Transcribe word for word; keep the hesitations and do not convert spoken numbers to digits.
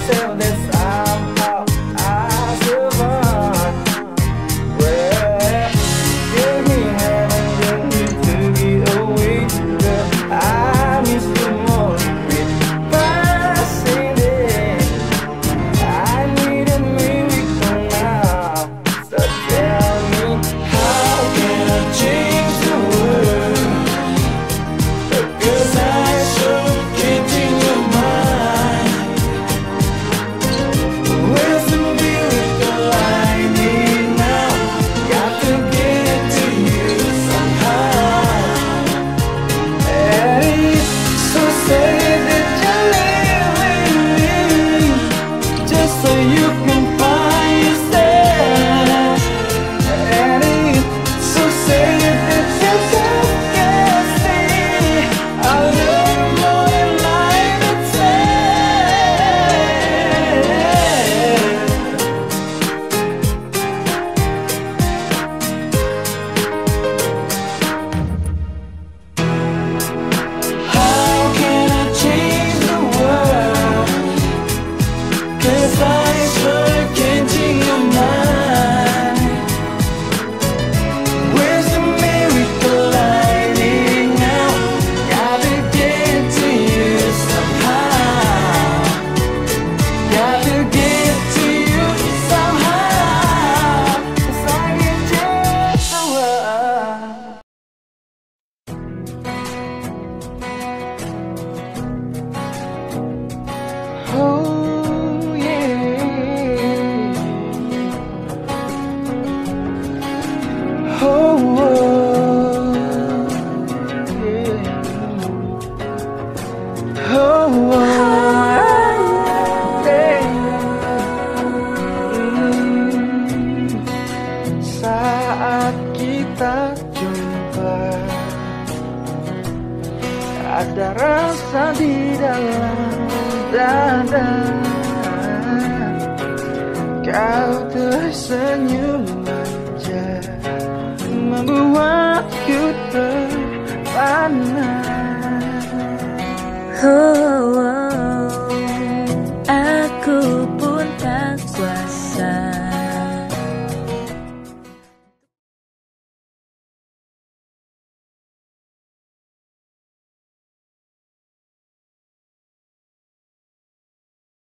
myself that somehow I survive. Well, give me heaven, just need to get away. Girl, I miss you more with passing day. I need a miracle now. So tell me, how can I change the world? Cause I sure can't change your mind. Where's the miracle I need now? Got to get it to you somehow. And it's so sad that you're leaving me, just so you can find yourself. And it's so sad that you just can't see I love you more than life How can I change the world? Cause I sure can't change your mind. Where's the miracle I need now? Gotta get to you somehow. Gotta get to you somehow. Cause I can change the world. Oh yeah. Oh, oh yeah. Oh, oh yeah. Mm. Saat kita jumpa, ada rasa di dalam dada. Kau tersenyum manja, membuatku terpana. Oh